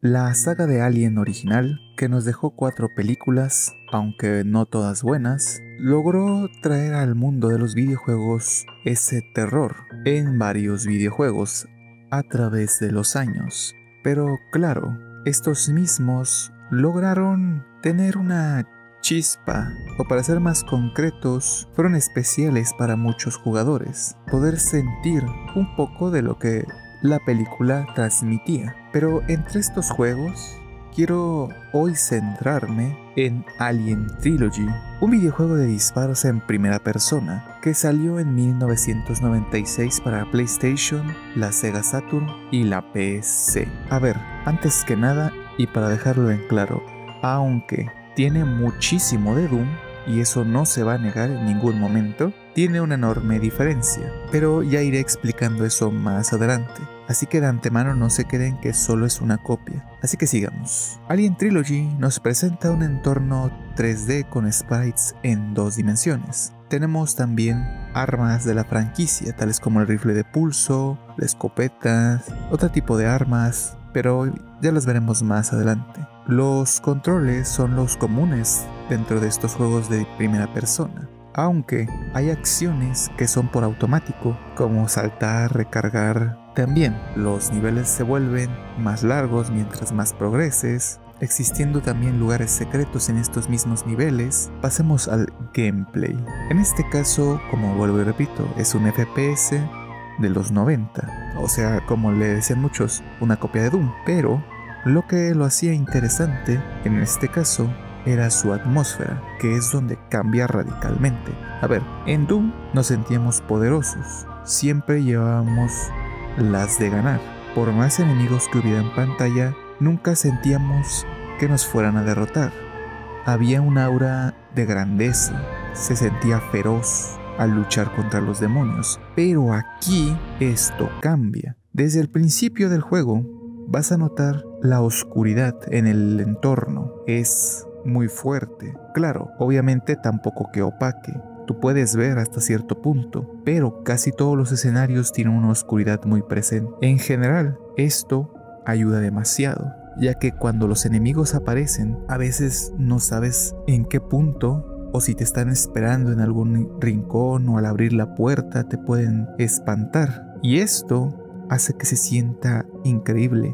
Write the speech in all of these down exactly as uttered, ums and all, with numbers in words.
La saga de Alien original, que nos dejó cuatro películas, aunque no todas buenas, logró traer al mundo de los videojuegos ese terror en varios videojuegos a través de los años. Pero claro, estos mismos lograron tener una chispa, o para ser más concretos, fueron especiales para muchos jugadores, poder sentir un poco de lo que la película transmitía. Pero entre estos juegos, quiero hoy centrarme en Alien Trilogy, un videojuego de disparos en primera persona que salió en mil novecientos noventa y seis para PlayStation, la Sega Saturn y la P C. A ver, antes que nada, y para dejarlo en claro, aunque tiene muchísimo de Doom, y eso no se va a negar en ningún momento, tiene una enorme diferencia, pero ya iré explicando eso más adelante. Así que de antemano no se queden que solo es una copia. Así que sigamos. Alien Trilogy nos presenta un entorno tres D con sprites en dos dimensiones. Tenemos también armas de la franquicia, tales como el rifle de pulso, la escopeta, otro tipo de armas, pero ya las veremos más adelante. Los controles son los comunes dentro de estos juegos de primera persona, aunque hay acciones que son por automático, como saltar, recargar. También los niveles se vuelven más largos mientras más progreses, existiendo también lugares secretos en estos mismos niveles. Pasemos al gameplay. En este caso, como vuelvo y repito, es un F P S de los noventa, o sea, como le decían muchos, una copia de Doom, pero lo que lo hacía interesante en este caso era su atmósfera, que es donde cambia radicalmente. A ver, en Doom nos sentíamos poderosos, siempre llevábamos las de ganar. Por más enemigos que hubiera en pantalla, nunca sentíamos que nos fueran a derrotar. Había un aura de grandeza, se sentía feroz al luchar contra los demonios. Pero aquí esto cambia. Desde el principio del juego vas a notar la oscuridad en el entorno. Es muy fuerte. Claro, obviamente tampoco que opaque. Tú puedes ver hasta cierto punto, pero casi todos los escenarios tienen una oscuridad muy presente. En general, esto ayuda demasiado, ya que cuando los enemigos aparecen, a veces no sabes en qué punto o si te están esperando en algún rincón, o al abrir la puerta te pueden espantar. Y esto hace que se sienta increíble,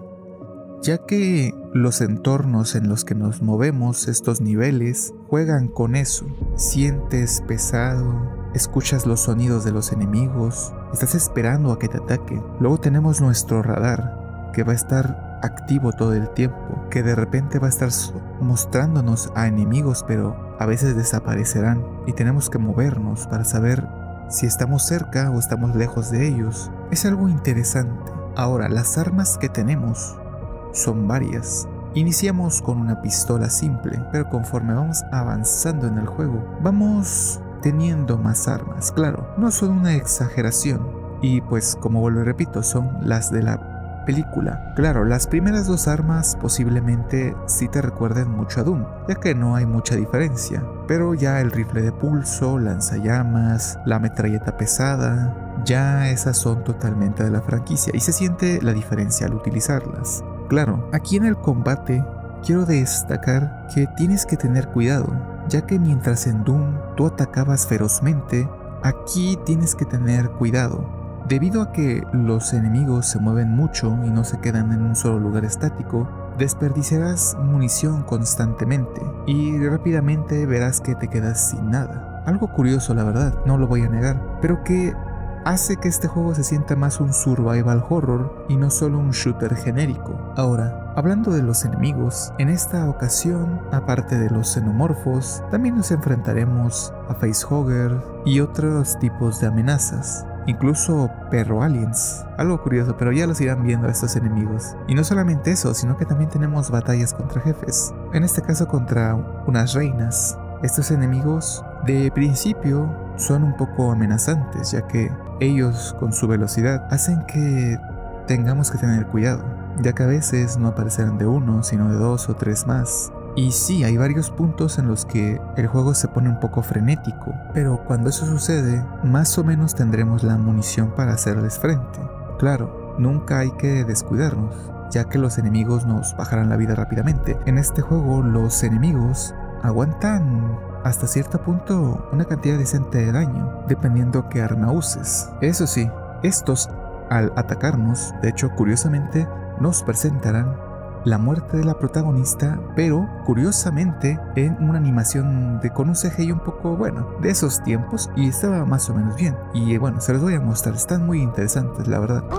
ya que los entornos en los que nos movemos, estos niveles, juegan con eso. Sientes pesado, escuchas los sonidos de los enemigos, estás esperando a que te ataquen. Luego tenemos nuestro radar, que va a estar activo todo el tiempo, que de repente va a estar mostrándonos a enemigos, pero a veces desaparecerán, y tenemos que movernos para saber si estamos cerca o estamos lejos de ellos. Es algo interesante. Ahora, las armas que tenemos son varias. Iniciamos con una pistola simple, pero conforme vamos avanzando en el juego, vamos teniendo más armas. Claro, no son una exageración, y pues como vuelvo y repito, son las de la película. Claro, las primeras dos armas posiblemente sí te recuerden mucho a Doom, ya que no hay mucha diferencia, pero ya el rifle de pulso, lanzallamas, la metralleta pesada, ya esas son totalmente de la franquicia, y se siente la diferencia al utilizarlas. Claro, aquí en el combate quiero destacar que tienes que tener cuidado, ya que mientras en Doom tú atacabas ferozmente, aquí tienes que tener cuidado. Debido a que los enemigos se mueven mucho y no se quedan en un solo lugar estático, desperdiciarás munición constantemente y rápidamente verás que te quedas sin nada. Algo curioso, la verdad, no lo voy a negar, pero que hace que este juego se sienta más un survival horror y no solo un shooter genérico. Ahora, hablando de los enemigos, en esta ocasión, aparte de los xenomorfos, también nos enfrentaremos a facehugger y otros tipos de amenazas. Incluso perro aliens. Algo curioso, pero ya los irán viendo estos enemigos. Y no solamente eso, sino que también tenemos batallas contra jefes. En este caso contra unas reinas. Estos enemigos de principio son un poco amenazantes, ya que ellos con su velocidad hacen que tengamos que tener cuidado, ya que a veces no aparecerán de uno, sino de dos o tres más. Y sí, hay varios puntos en los que el juego se pone un poco frenético, pero cuando eso sucede, más o menos tendremos la munición para hacerles frente. Claro, nunca hay que descuidarnos, ya que los enemigos nos bajarán la vida rápidamente. En este juego los enemigos aguantan hasta cierto punto una cantidad decente de daño, dependiendo qué arma uses. Eso sí, estos al atacarnos, de hecho curiosamente, nos presentarán la muerte de la protagonista, pero curiosamente en una animación de con un C G I un poco bueno, de esos tiempos, y estaba más o menos bien. Y bueno, se los voy a mostrar, están muy interesantes la verdad.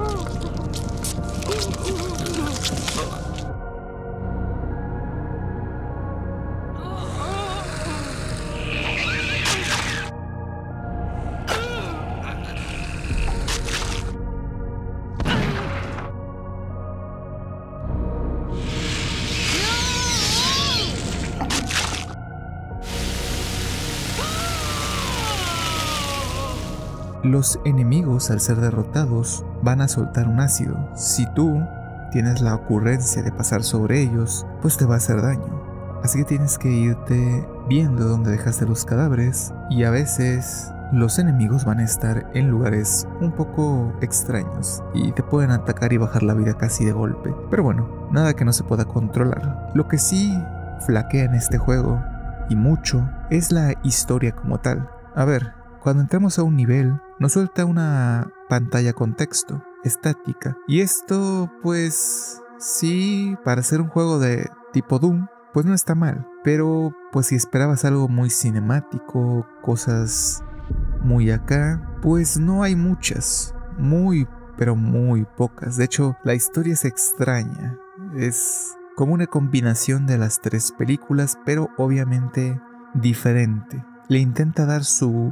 Los enemigos, al ser derrotados, van a soltar un ácido. Si tú tienes la ocurrencia de pasar sobre ellos, pues te va a hacer daño. Así que tienes que irte viendo dónde dejaste los cadáveres, y a veces los enemigos van a estar en lugares un poco extraños y te pueden atacar y bajar la vida casi de golpe. Pero bueno, nada que no se pueda controlar. Lo que sí flaquea en este juego, y mucho, es la historia como tal. A ver, cuando entramos a un nivel, nos suelta una pantalla con texto, estática. Y esto, pues, sí, para ser un juego de tipo Doom, pues no está mal. Pero, pues si esperabas algo muy cinemático, cosas muy acá, pues no hay muchas. Muy, pero muy pocas. De hecho, la historia es extraña. Es como una combinación de las tres películas, pero obviamente diferente. Le intenta dar su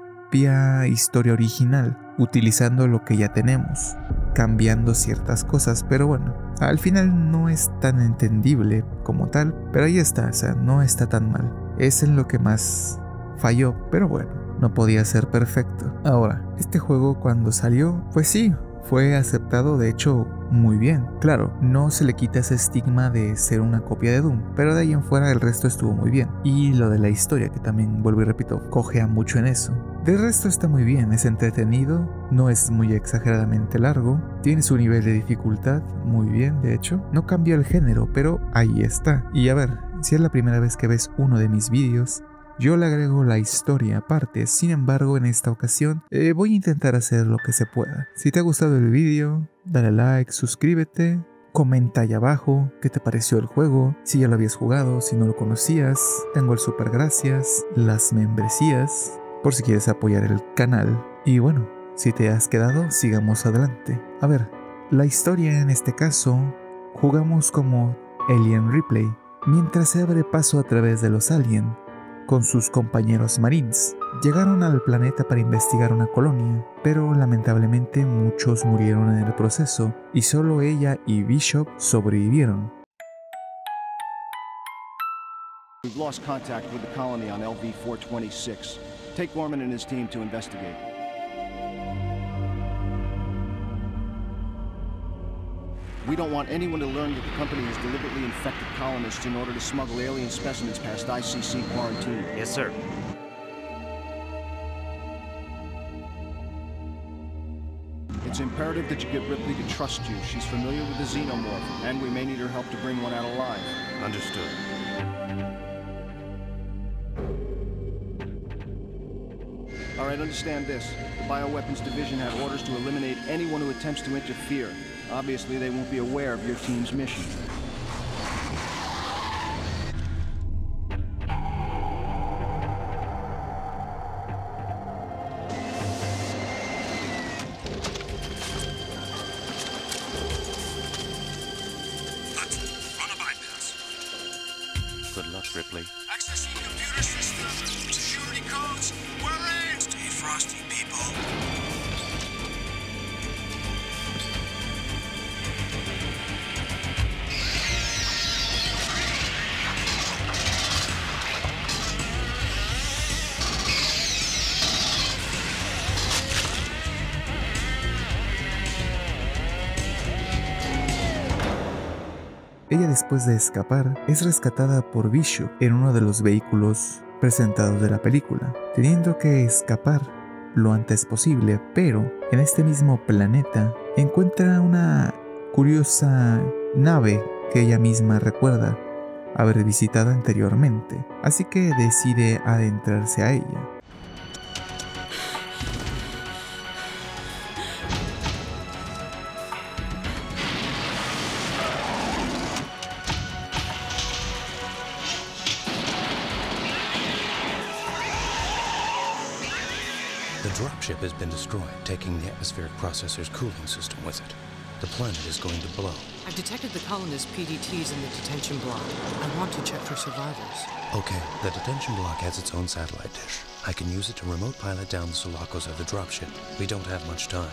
propia historia original, utilizando lo que ya tenemos, cambiando ciertas cosas, pero bueno, al final no es tan entendible como tal, pero ahí está, o sea, no está tan mal. Es en lo que más falló, pero bueno, no podía ser perfecto. Ahora, este juego cuando salió, pues sí, fue aceptado, de hecho, muy bien. Claro, no se le quita ese estigma de ser una copia de Doom, pero de ahí en fuera el resto estuvo muy bien. Y lo de la historia, que también, vuelvo y repito, cojea mucho en eso. Del resto está muy bien, es entretenido, no es muy exageradamente largo, tiene su nivel de dificultad muy bien, de hecho. No cambió el género, pero ahí está. Y a ver, si es la primera vez que ves uno de mis vídeos, yo le agrego la historia aparte. Sin embargo, en esta ocasión eh, voy a intentar hacer lo que se pueda. Si te ha gustado el vídeo, dale like, suscríbete, comenta ahí abajo qué te pareció el juego, si ya lo habías jugado, si no lo conocías. Tengo el super gracias, las membresías, por si quieres apoyar el canal. Y bueno, si te has quedado, sigamos adelante. A ver, la historia en este caso, jugamos como Alien Ripley, mientras se abre paso a través de los Alien con sus compañeros Marines. Llegaron al planeta para investigar una colonia, pero lamentablemente muchos murieron en el proceso y solo ella y Bishop sobrevivieron. We've lost contact with the colony on L V four twenty-six. Take Gorman and his team to investigate. We don't want anyone to learn that the company has deliberately infected colonists in order to smuggle alien specimens past I C C quarantine. Yes, sir. It's imperative that you get Ripley to trust you. She's familiar with the xenomorph, and we may need her help to bring one out alive. Understood. All right, understand this. The Bioweapons Division had orders to eliminate anyone who attempts to interfere. Obviously, they won't be aware of your team's mission. Run a bypass. Good luck, Ripley. Accessing computer system. Security codes. We're in. Stay frosty, people. Ella, después de escapar, es rescatada por Bishop en uno de los vehículos presentados de la película, teniendo que escapar lo antes posible, pero en este mismo planeta encuentra una curiosa nave que ella misma recuerda haber visitado anteriormente, así que decide adentrarse a ella. The dropship has been destroyed, taking the atmospheric processor's cooling system with it. The planet is going to blow. I've detected the colonist P D Ts in the detention block. I want to check for survivors. Okay, the detention block has its own satellite dish. I can use it to remote pilot down the Sulaco's of the dropship. We don't have much time.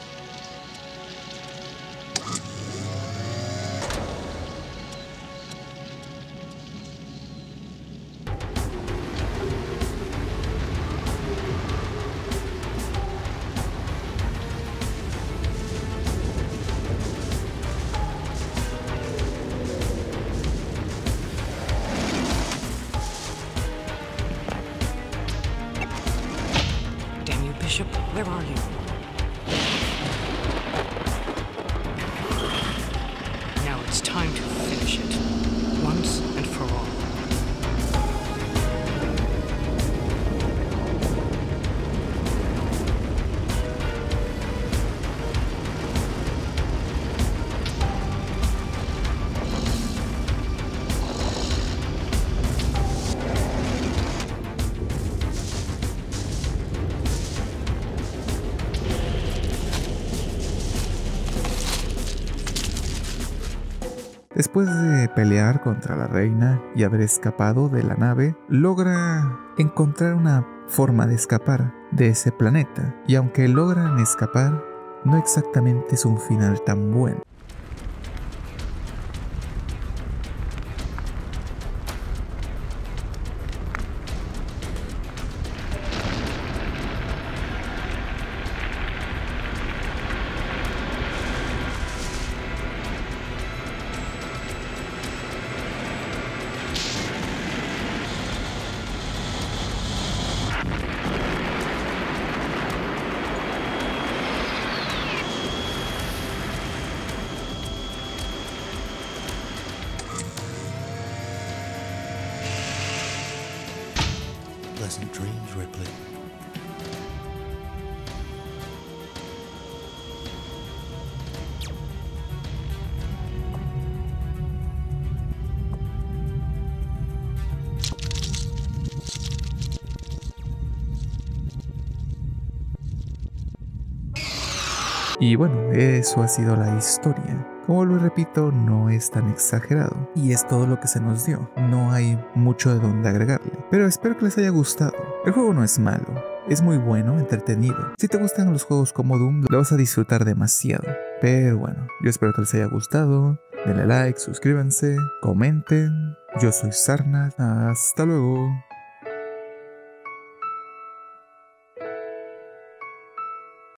Bishop, where are you? Now it's time to finish it, once and for all. Después de pelear contra la reina y haber escapado de la nave, logra encontrar una forma de escapar de ese planeta. Y aunque logran escapar, no exactamente es un final tan bueno. Pleasant dreams, Ripley. Y bueno, eso ha sido la historia. Como lo repito, no es tan exagerado. Y es todo lo que se nos dio. No hay mucho de donde agregarle. Pero espero que les haya gustado. El juego no es malo. Es muy bueno, entretenido. Si te gustan los juegos como Doom, lo vas a disfrutar demasiado. Pero bueno, yo espero que les haya gustado. Denle like, suscríbanse, comenten. Yo soy Sarnat. Hasta luego.